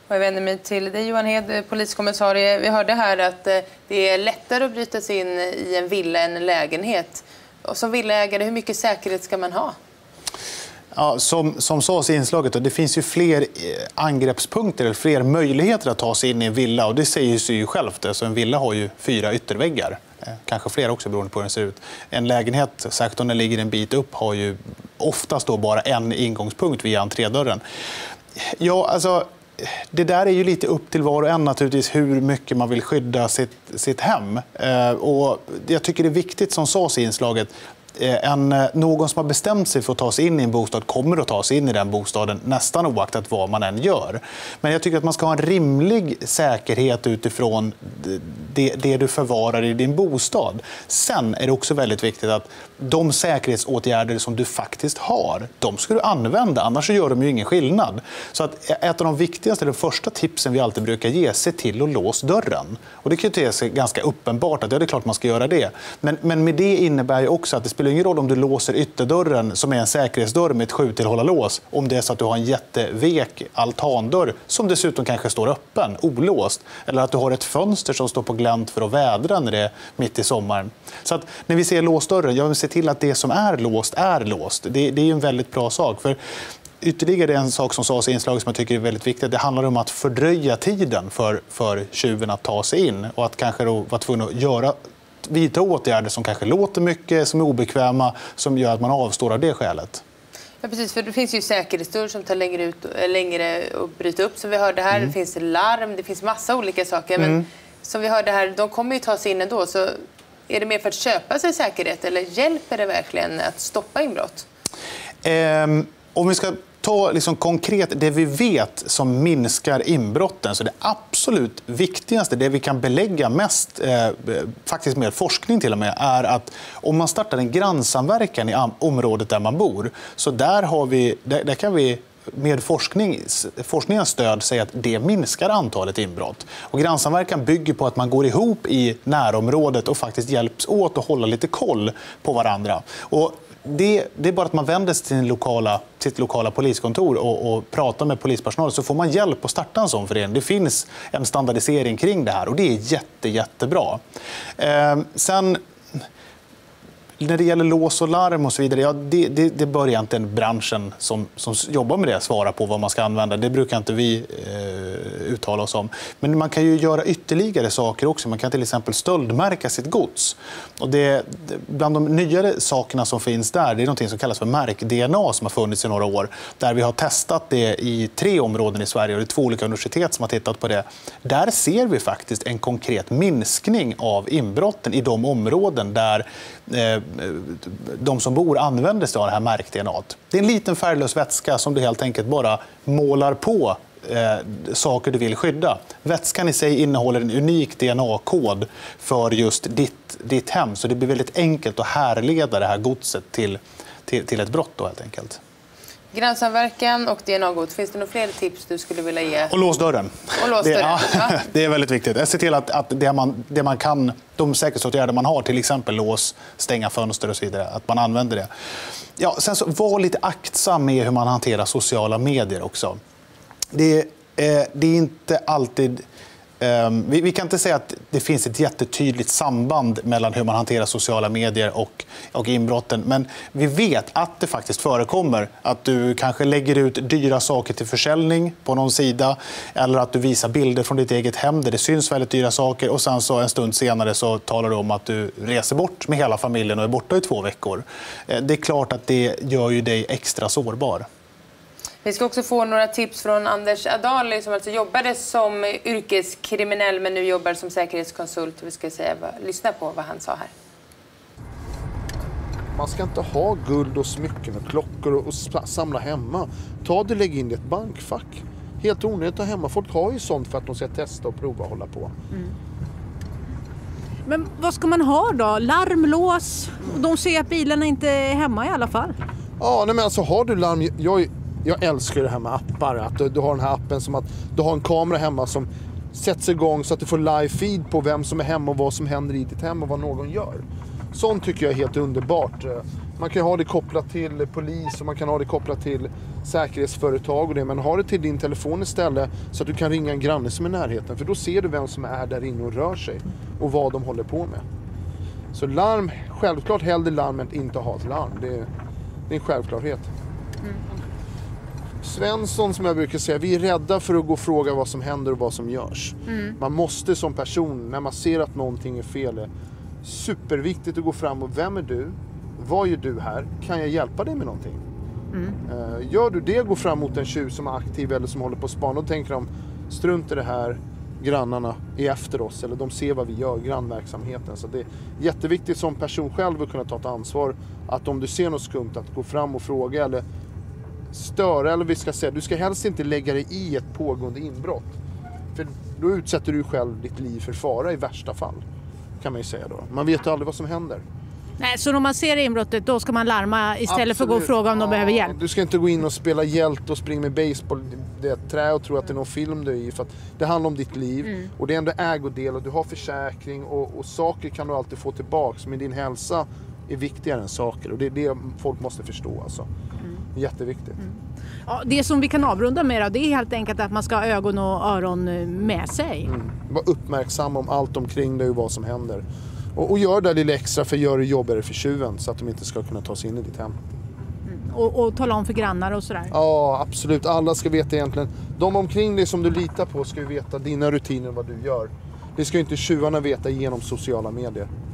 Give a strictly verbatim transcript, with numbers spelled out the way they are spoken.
Och jag vänder mig till dig, Johan Hed, poliskommissarie. Vi hörde här att det är lättare att bryta sig in i en villa än en lägenhet. Och som villaägare, hur mycket säkerhet ska man ha? Ja, som, som sades i inslaget, då, det finns ju fler angreppspunkter eller fler möjligheter att ta sig in i en villa. Och det säger sig ju självt. Så en villa har ju fyra ytterväggar. Kanske fler också beroende på hur den ser ut. En lägenhet, särskilt om den ligger en bit upp, har ju oftast då bara en ingångspunkt via entrédörren. Ja, alltså... Det där är ju lite upp till var och en naturligtvis hur mycket man vill skydda sitt, sitt hem. Eh, och jag tycker det är viktigt som sades i inslaget. En, någon som har bestämt sig för att ta sig in i en bostad kommer att ta sig in i den bostaden nästan oaktat vad man än gör. Men jag tycker att man ska ha en rimlig säkerhet utifrån det, det du förvarar i din bostad. Sen är det också väldigt viktigt att de säkerhetsåtgärder som du faktiskt har, de ska du använda, annars så gör de ju ingen skillnad. Så att ett av de viktigaste, de första tipsen vi alltid brukar ge, se till att låsa dörren. Och det kan ju te sig ganska uppenbart att ja, det är klart man ska göra det. Men, men med det innebär ju också att det spelar ingen roll om du låser ytterdörren som är en säkerhetsdörr med ett sju-tillhållarlås, om det är så att du har en jättevek altandörr som dessutom kanske står öppen, olåst. Eller att du har ett fönster som står på glänt för att vädra när det är mitt i sommaren. Så att när vi ser låsdörren, jag vill se till att det som är låst är låst. Det, det är ju en väldigt bra sak. För ytterligare en sak som sades i inslaget som jag tycker är väldigt viktigt. Det handlar om att fördröja tiden för, för tjuven att ta sig in. Och att kanske då vara tvungen att göra, vidta åtgärder som kanske låter mycket, som är obekväma, som gör att man avstår av det skälet. Ja, precis, för det finns ju säkerhetsdörr som tar längre, ut, längre att bryta upp, som vi hörde här. Mm. Det finns larm, det finns massa olika saker. Mm. Men som vi hörde här, de kommer ju ta sig in ändå. Så är det mer för att köpa sig säkerhet eller hjälper det verkligen att stoppa inbrott? Um, om vi ska ta liksom konkret det vi vet som minskar inbrotten, så det absolut viktigaste, det vi kan belägga mest, eh, faktiskt med forskning till och med, är att om man startar en grannsamverkan i området där man bor, så där, har vi, där, där kan vi med forskning, forskningens stöd säga att det minskar antalet inbrott. Och grannsamverkan bygger på att man går ihop i närområdet och faktiskt hjälps åt att hålla lite koll på varandra. Och Det, det är bara att man vänder sig till sin lokala, sitt lokala poliskontor och, och pratar med polispersonal, så får man hjälp att starta en sån förening. Det finns en standardisering kring det här och det är jätte, jättebra. Eh, sen när det gäller lås och larm och så vidare, ja, det, det, det börjar inte en branschen som, som jobbar med det svara på vad man ska använda. Det brukar inte vi eh, uttala oss om. Men man kan ju göra ytterligare saker också. Man kan till exempel stöldmärka sitt gods. Och det, bland de nyare sakerna som finns där, det är något som kallas för märk-D N A som har funnits i några år. Där vi har testat det i tre områden i Sverige och det är två olika universitet som har tittat på det. Där ser vi faktiskt en konkret minskning av inbrotten i de områden där eh, de som bor använder sig av det här märk-D N A. Det är en liten färglös vätska som du helt enkelt bara målar på eh, saker du vill skydda. Vätskan i sig innehåller en unik D N A-kod för just ditt, ditt hem, så det blir väldigt enkelt att härleda det här godset till, till, till ett brott då, helt enkelt. Grannsamverkan och D N A-gods. Finns det några fler tips du skulle vilja ge? Och lås dörren. Och lås dörren. Det, ja, det är väldigt viktigt. Jag ser till att, att det, man, det man kan, de säkerhetsåtgärder man har, till exempel lås, stänga fönster och så vidare, att man använder det. Ja, sen så var lite aktsam med hur man hanterar sociala medier också. Det, eh, det är inte alltid... Um, vi, vi kan inte säga att det finns ett jättetydligt samband mellan hur man hanterar sociala medier och, och inbrotten. Men vi vet att det faktiskt förekommer att du kanske lägger ut dyra saker till försäljning på någon sida. Eller att du visar bilder från ditt eget hem där det syns väldigt dyra saker. Och sen så en stund senare så talar du om att du reser bort med hela familjen och är borta i två veckor. Det är klart att det gör ju dig extra sårbar. Vi ska också få några tips från Anders Adali som alltså jobbade som yrkeskriminell men nu jobbar som säkerhetskonsult. Vi ska säga, lyssna på vad han sa här. Man ska inte ha guld och smycken och klockor och samla hemma. Ta det, lägg in i ett bankfack. Helt onödigt att hemma. Folk har ju sånt för att de ska testa och prova och hålla på. Mm. Men vad ska man ha då? Larmlås? Och de ser att bilarna inte är hemma i alla fall. Ja, nej men alltså har du larm... Jag, jag älskar det här med appar. Att du, du har den här appen som att du har en kamera hemma som sätts igång så att du får live feed på vem som är hemma och vad som händer i ditt hem och vad någon gör. Sånt tycker jag är helt underbart. Man kan ha det kopplat till polis och man kan ha det kopplat till säkerhetsföretag och det. Men ha det till din telefon istället så att du kan ringa en granne som är i närheten. För då ser du vem som är där inne och rör sig och vad de håller på med. Så larm, självklart hellre larm än att inte ha ett larm. Det är, det är en självklarhet. Mm. Svensson, som jag brukar säga, vi är rädda för att gå och fråga vad som händer och vad som görs. Mm. Man måste som person, när man ser att någonting är fel, är superviktigt att gå fram och vem är du? Vad gör du här? Kan jag hjälpa dig med någonting? Mm. Gör du det, gå fram mot en tjuv som är aktiv eller som håller på att spana, och tänker de, strunt i det här, grannarna är efter oss eller de ser vad vi gör, grannverksamheten. Så det är jätteviktigt som person själv att kunna ta ett ansvar, att om du ser något skumt att gå fram och fråga eller störa, eller vi ska säga, du ska helst inte lägga dig i ett pågående inbrott. För då utsätter du själv ditt liv för fara i värsta fall, kan man ju säga då. Man vet ju aldrig vad som händer. Nej, så om man ser inbrottet, då ska man larma istället Absolut. för att gå och fråga om de ja, behöver hjälp? Du ska inte gå in och spela hjält och springa med baseball, det är ett trä och tro att det är någon film du är i, för att det handlar om ditt liv. Mm. Och det är ändå ägodel och du har försäkring och, och saker kan du alltid få tillbaks, men din hälsa är viktigare än saker, och det är det folk måste förstå alltså. Mm. Jätteviktigt. Mm. Ja, det som vi kan avrunda med då, det är helt enkelt att man ska ha ögon och öron med sig. Mm. Var uppmärksam om allt omkring dig och vad som händer. Och, och gör det lite extra för att göra det jobbigare för tjuven så att de inte ska kunna ta sig in i ditt hem. Mm. Och, och tala om för grannar och sådär? Ja, absolut. Alla ska veta egentligen. De omkring dig som du litar på ska ju veta dina rutiner, vad du gör. Det ska ju inte tjuvarna veta genom sociala medier.